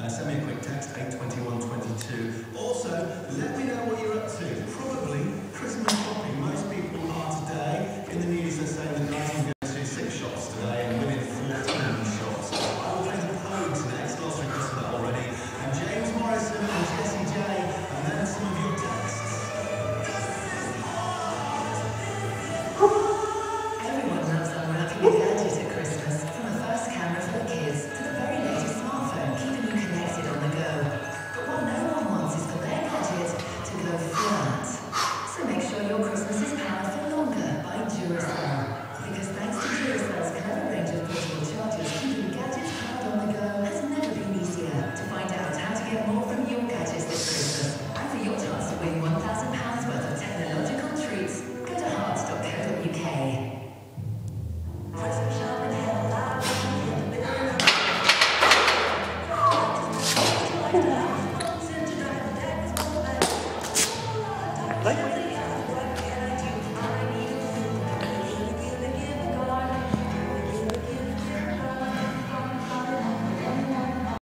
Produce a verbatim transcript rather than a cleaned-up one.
Uh, send me a quick text, eight twenty-one twenty-two. Also, let me know what you're up to. Probably Christmas shopping. Most people are today. In the news, they're saying that guys can go to six shops today and women fourteen shops. I will play the codes next. Lots of requests for that already. And James Morrison and Jessie J. And then some of your texts. Everyone loves unwrapping a gadget at Christmas. From the first camera for the kids to the very latest smartphone, keeping you connected on the go. But what no one wants is for their gadget to go flat. So make sure your Christmas is powered for longer by Duracell. Because thanks to Duracell's clever range of portable chargers, keeping gadgets powered on the go has never been easier. To find out how to get more from your gadgets this Christmas, and for your chance to win one thousand pounds worth of technological treats, go to hearts dot co dot U K. Like